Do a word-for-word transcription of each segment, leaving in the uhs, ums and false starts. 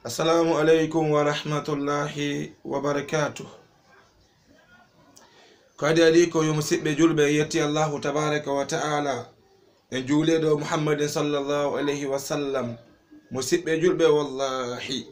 Assalamu alaikum wa rahmatullahi wa barakatuh. Kadi aliko yo musibbe julbe yetti Allahu tabaraka wa ta'ala en juuledo Muhammadin sallallahu alaihi wa sallam. Musibbe julbe wallahi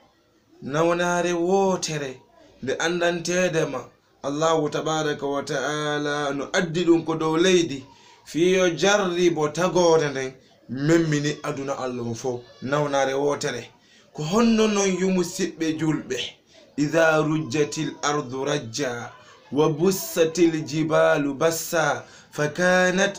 nawnare wotere de andantedema Allahu tabaraka wa ta'ala no addi dum ko dow leydi fiyo jarribo tagore nden memmini aduna Allah fo nawnare wotere ko honno non yumu sibbe julbe idha rujjatil ardu rajja wa bussatil jibalu bassa fakanat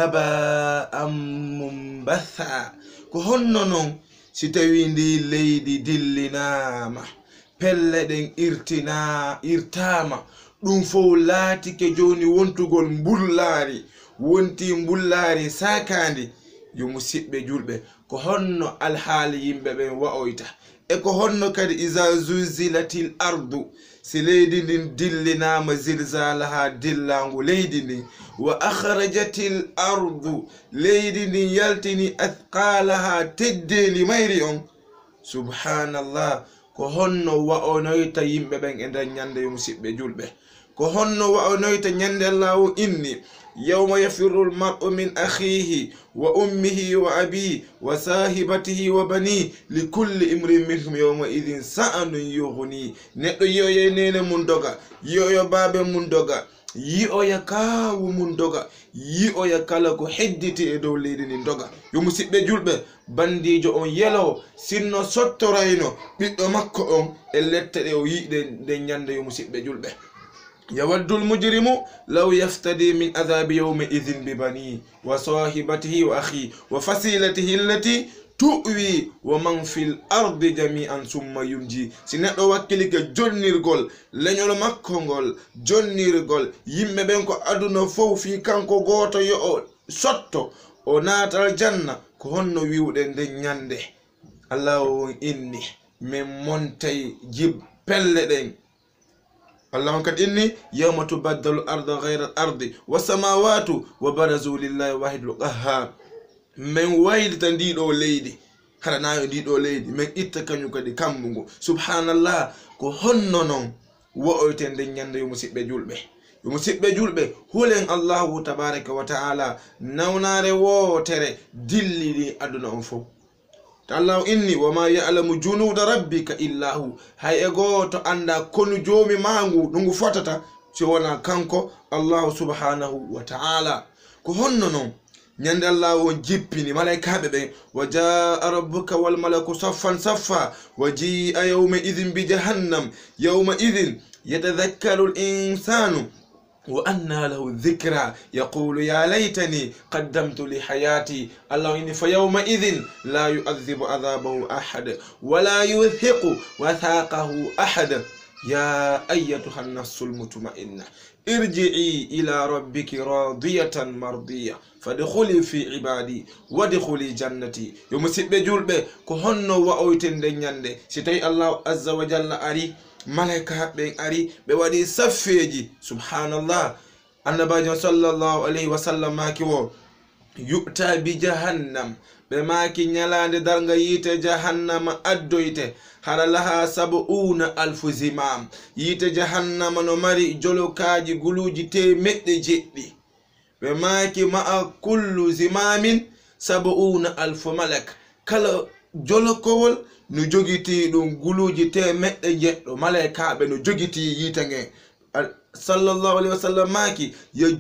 haba'an munbatha ko honno non si tawi ndi leydi dillinama pelle den irtina irtama dum fo laati ke joni wontugol mbullari wonti mbullari sakandi yumu sibbe julbe ko honno alhaali yimbe be wa'oyta e ko honno kadi iza zuzilatil ardu si leydi ndin dillinama zilzalaha dillangu leydi ndin wa akhrajatil ardu leydi ndin yaltini athqalaha teddeli mayri on subhanallah ko honno wa'onoyta yimbe ben e nder nyande yumu sibbe julbe ko honno wa'onoyta nyande Allahu inni يوم يفر المرء من أخيه وأمه وأبيه وصاحبته وبنيه لكل امرئ منهم يومئذ شأن يغنيه neɗɗo yi'oya nene mun doga yi'oya baabe mun doga yi'oya kaawu mun doga yi'oya kala ko hedditi e dow leydi ndin doga yo musidɓe julɓe bandijo on yelo sinno sottorayno ɓiɗɗo makko on e lette ɗe o yi'de nde ñande yo musidɓe julɓe يود المجرم لو يفتدي من عذاب يومئذ ببنيه وصاحبته وأخيه وفصيلته التي تؤوي ومن في الأرض جميعا ثم ينجي سنة وكلك جونيرغول لنيول مكونغول جونيرغول يمبه بنكو أدونا فو في كانكو غوتو يو سوتو o naata aljanna ko honno wiwde nde nyande Allah inni min montay jib pelle den اللهم قد إني يوم تبدل الأرض غير الأرض والسماوات وبرزوا لله واحد القهار من وايد تنديدو ليدي خلا نايو ديدو ليدي من إتكانيو كدي كامبونغو سبحان الله كو هنو نون وأوتين دي نياندو يمسيب جولبه يمسيب جولبه هولين الله تبارك وتعالى نوناري ووتري دلي دي أدنا أنفو Allah inni wama ya'lamu junuda rabbika illa hu hay e goto anda konu jomi mangu dungu fotata ci wona kanko Allah subhanahu wa ta'ala ko honno non nyande Allah won jippini malaikabe be wajaa rabbuka wal malaku saffan saffa waji'a yawma idhin bi jahannam yawma idhin yatadhakkaru al insanu وأنى له الذكرى يقول يا ليتني قدمت لحياتي الله إني فيومئذ لا يؤذب عذابه أحد ولا يوثق وثاقه أحد يا أيتها النفس المطمئنة ارجعي إلى ربك راضية مرضية فادخلي في عبادي وادخلي جنتي يوم سيبي جولبي كهنو وأويتن دنياندي ستي الله عز وجل أري malaika ben ari be wadi saffeji subhanallah annabajo sallallahu alaihi wasallam maki wo yu'ta bi jahannam be maki nyalande darga yite jahannama addoyte haralaha sab'una alf zimam yite jahannama no mari jolokaji guluji te medde jeddi be maki ma kullu zimamin sab'una alf malak kala jolokowol no jogiti dum guluji te medde jeddo malaikaabe no jogiti yitange sallallahu alaihi wasallam maki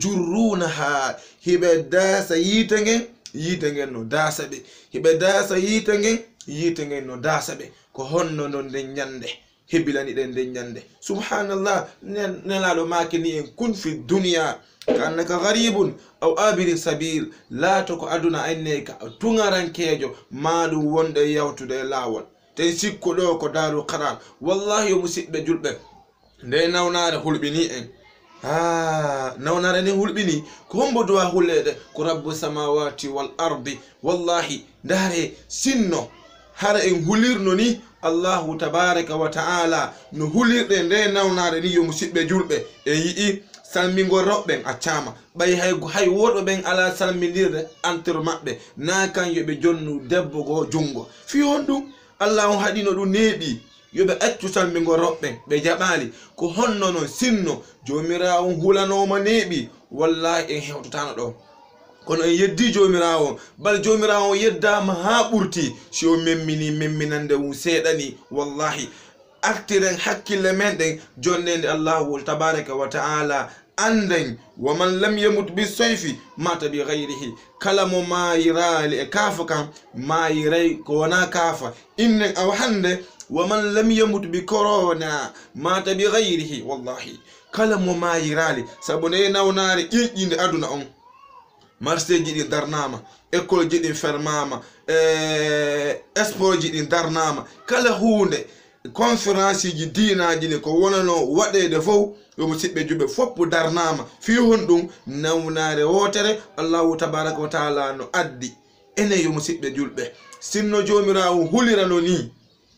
yajurrunaha hibe dasa yitange yitange no dasa be hibe dasa yitange yitange no dasa be ko honno non de nyande hebilani den de nyande subhanallah nelado maki ni en kun fi dunya kannaka gharibun aw abiri sabil la to ko aduna anneka tungarankejo maadu wonde yawtude lawol te sikko do ko daru qarar wallahi musibbe julbe nde nawnare hulbini en ah nawnare ni hulbini ko hombo do hulede ko rabbu samawati wal ardi wallahi dare sinno har en hulirno ni Allahu tabaraka wa ta'ala no hulirde nde nawnare ni yo musibbe julbe e yi salmingo robben accama bay hay hay wodo ben ala salmindirde entre mabbe na kan yobe jonnu debbo go jungo fi hondu Allah on haɗino ɗum neeɓi yoɓe accu salmingo roɓɓe ɓe jaɓali ko honno non sinno jomirawo hulanoma neeɓi wallahi en hewtotano ɗo kono en yeddi jomirawo bal jomirawo yeddama ha ɓurti si o memmini memminande mum seeɗani wallahi artiren hakkille men ɗen jonnede allahu tabaraka wa ta'ala anden waman lam yamut bisayfi mata bi ghayrihi kala mo mayirali e kafa kam mayiray ko wona kafa innen aw hande waman lam yamut bi corona mata bi ghayrihi wallahi kala mo mayirali sabu ne nawnare ƴiƴƴinde aduna on marché ji ɗi darnama école ji ɗi fermama e sport ji ɗi darnama kala hunde conférence ji dinaji ni ko wonano waɗede fof yo musidɓe juɓe foppu darnama fi hon ɗum nawnare wotere allahu tabaraka wa taala no addi ene yo musidɓe julɓe sinno jomirawo hulirano ni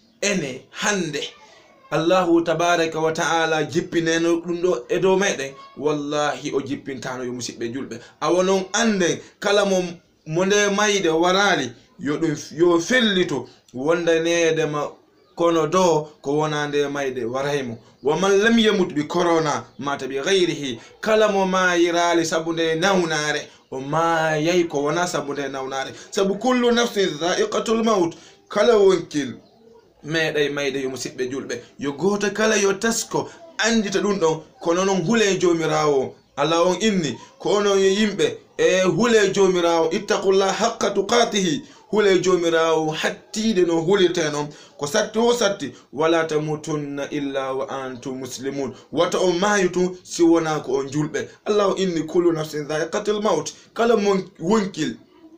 ene hande allahu tabaraka wa ta'ala jippineno ɗum ɗo e dow meɗen wallahi o jippintano yo musidɓe julɓe awa noon anden kala mo mo nde mayde warali yo ɗum yo fellito wondanedema kono do ko wona nde mayde waraymo waman lam yamut bi corona mata bi ghayrihi kala mo mayirali sabu nde nawnare o mayay ko wona sabu nde nawnare sabu kullu nafsin dha'iqatul maut kala wonkil meɗay mayde yo musidɓe julɓe yo goto kala yo tasko andita ɗum ɗon kono noon huule jomirawo Allah on inni ko onon yo yimɓe e huule jomirawo ittaqullah haqqa tuqatihi huule jomirawo hattide no hulirte noon ko satti o satti wala tamutunna illa wa antum muslimun wata on mayitu si wona ko on julɓe Allah o inni kullu nafsin dha'iqatul maut kala mon wonkil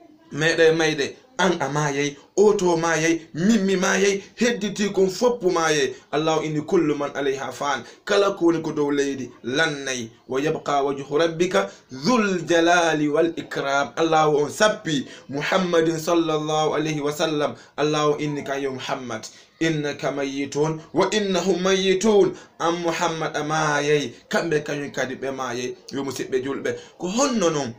meɗay mayde an a mayay oto mayay mimmi mayay hedditi kon foppu mayay Allah inni kullu man alayha fan kala ko woni ko dow leydi lannay wa yabqa wajhu rabbika dhul jalali wal ikram Allah on sappi muhammadin sallallahu alayhi wa sallam Allah inni kan yo muhammad innaka mayyitun wa innahum mayyitun am muhammad amayay kambe kanyum kadi be mayay yo musidɓe julɓe ko honno non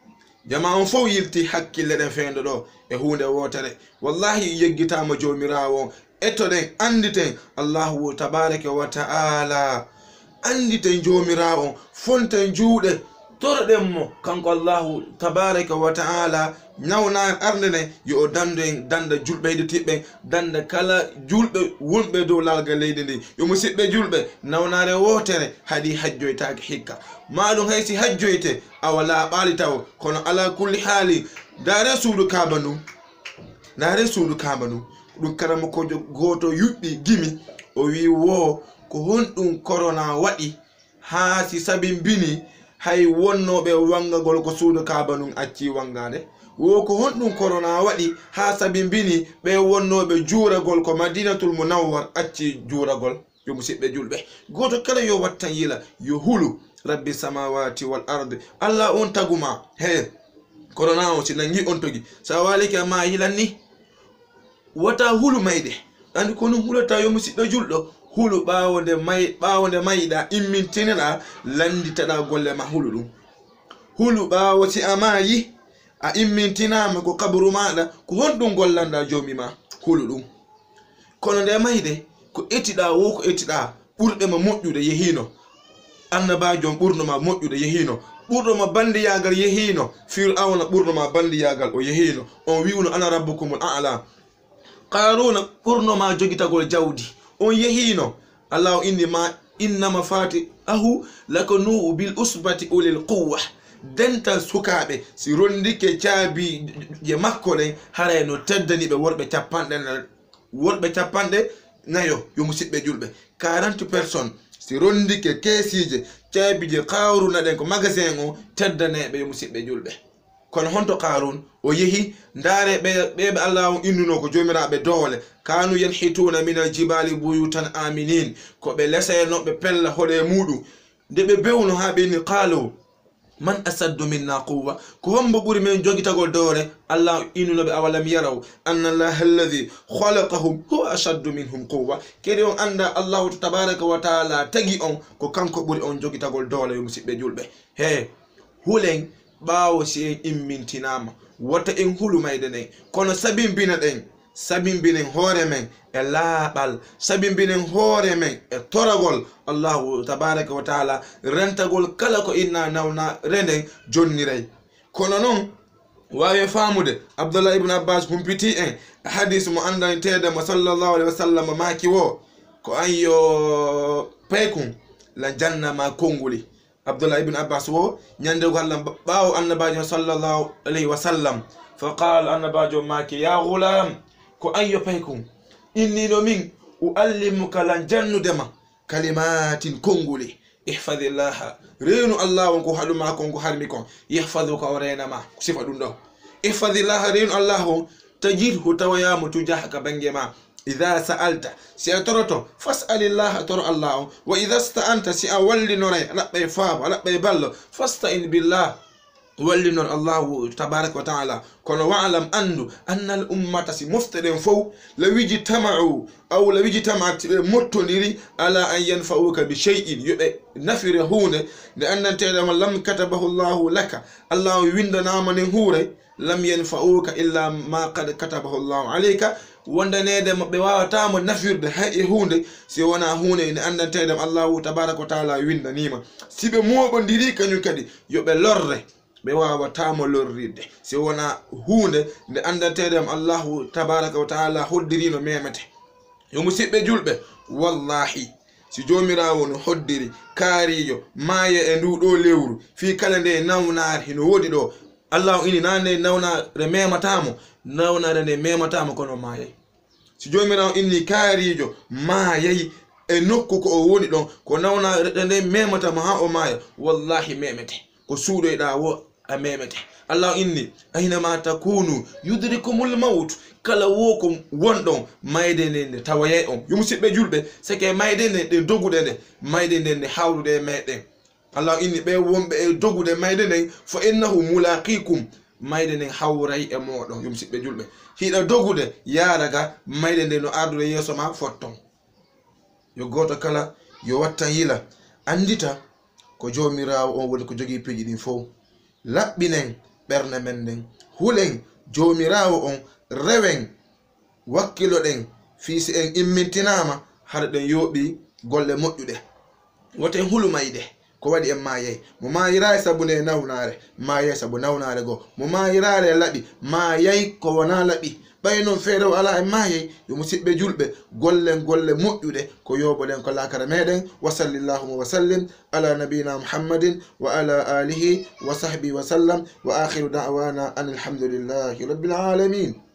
jama on fof yilti hakkille ɗen fendo ɗo e hunde wotere wallahi yeggitama jomirawo ettoɗen anditen allahu tabaraka wa ta'ala anditen jomirawo fonten juuɗe toroɗen mo kanko allahu tabaraka wa ta'ala nawna arndene yo o dando en danda julɓe heɗitiɓɓen danda kala julɓe wonɓe dow lalgal leydi ndi yo musidɓe julɓe nawnare wotere haɗi hajjoytake hikka maɗum haysi hajjoyte awa laaɓali taw kono ala kulli haali dare suudu kaba ndu dare suudu kaba ndu ɗum karama kojo goto yuɓɓi gimi o wi wo ko honɗum corona waɗi ha si sabimbini hay wonnoɓe wangagol ko suudu kaba nun acci wangade wo ko honɗum corona waɗi ha sabimbini ɓe wonnoɓe juuragol ko madinatul munawwar acci juuragol yo musidɓe julɓe goto kala yo wattan yila yo hulu rabbi samawati wal ardi Allah on taguma he corona o si nangi on togi sa waliki ma yilanni wata hulu mayde andi ko non hulata yo musidɗo julɗo hulu ɓawonde may ɓawonde mayɗa immintineɗa landitaɗa golle ma hulu ɗum hulu ɓawo si a mayi a immintinama ko kaburu maɗa ko honɗum gollanɗa jomi ma hulu ɗum kono nde mayde ko etiɗa wo ko etiɗa ɓurɗema moƴƴude yehino annabajo ɓurnoma moƴƴude yehino ɓurɗoma bandiyagal yehino fir'auna ɓurnoma bandiyagal o yehino on wiwno ana rabbukumul a'la qaruna ɓurnoma jogitagol jawdi on yehino Allah inni ma innama fati ahu lakanu bil usbati ulil quwwa dental sukaɓe si rondike caabi je makko ɗen haray no teddani ɓe worɓe capanɗe worɓe capanɗe nayo yo musidɓe julɓe quarante personnes si rondike keesije caabi je qaruna ɗen ko magasin o teddaneɓe yo musidɓe julɓe kono honto qarun o yehi ndaare ɓe ɓeɓe Allah on innuno ko jomiraɓe doole kanu yanhituna min aljibali buyutan aminin ko ɓe lesayno ɓe pella hoɗe muɗum nde ɓe bewno ha ɓeni qalu man asaddu minna quwwa ko hombo ɓuri men jogitagol doore Allah innuno ɓe awalam yaraw anna allaha alladhi khalaqahum huwa ashaddu minhum quwwa kedi on anda allahu tabaraka wa taala tagi on ko kanko ɓuri on jogitagol doole yo musidɓe julɓe he hulen ɓaawo si en immintinama wata en hulu mayde ɗen kono sabimbina ɗen sabimbinen hoore men e laaɓal sabimbinen hoore men e toragol allahu tabaraka wa taala rentagol kala ko inna nawna renden jonniray kono noon wawi faamude Abdullah ibn Abbas humpiti en hadis mo andanteede mo sallallahu alaihi wasallam maaki wo ko an yo paykum la janna ma konguli Abdullah ibn Abbas wo nyande ko Allah baawo annabajo sallallahu alaihi wasallam fa qala annabajo maaki ya ghulam ko an yo paykum inni no min uallimuka lan jannudema kalimatin konguli ihfadillah reenu Allah wonko haduma ko ngo harmi kon yahfaduka wa renama sifa dum do ihfadillah reenu Allah tajidhu tawayam tujahaka bangema idha sa'alta si atoroto fas'alillah toro Allah wa idha sta'anta si awalli nore labbe faaba labbe ballo fasta'in billah walli non Allah tabaraka wa ta'ala kono wa'lam andu anna al ummata si muftadin faw la wiji tama'u aw la wiji tama'at mottoniri ala an yanfa'uka bi shay'in yube nafira hunde de annantede ma lam katabahu Allah laka Allah windana man hure lam yanfa'uka illa ma qad katabahu Allah alayka wondanede mabbe wawata mo nafirde hay hunde si wona hunde ne annantede Allah tabaraka wa ta'ala windanima sibe mobo ndiri kanyum kadi yobe lorre be wawata mo lorride si wona hunde nde andantede Allah tabaraka wa ta'ala hoddirino memete yo musibbe julbe wallahi si jomirawo no hoddiri kaarijo maaye e ndudo lewru fi kala nde nawnar hino wodi do Allah ini nane nawna re mematamo nawna re mematamo kono maaye si jomirawo inni kaarijo maaye e nokku ko o woni don ko nawna re mematamo ha o maaya wallahi memete ko suudo da wo a memete Allah inni aina ma takunu yudrikumul maut kala woko wondon mayde ne tawaye on yumusibbe julbe seke mayde ne de dogude ne mayde ne hawrude meden Allah inni be wombe e dogude mayde ne fa innahu mulaqikum mayde ne hawray e modon yumusibbe julbe hida dogude yaraga mayde ne no ardude yeso ma fotton yo goto kala yo watta yila andita ko jomirawo on woni ko jogi peji din fo labbinen berne men den hulen jomirawo on rewen wakkilo den fiisi en immintinama har den yobi golle moddude woten hulumayde ko wadi en maye mo mayira sabu ne nawnare maye sabu nawnare go mo mayirare labi maye ko wana labi baynon feedo ala en maye yo musibbe julbe gollen golle moddude ko yoboden ko lakara meden wa sallallahu wa sallim ala nabina muhammadin wa ala alihi wa sahbihi wa sallam wa akhiru da'wana alhamdulillahi rabbil alamin.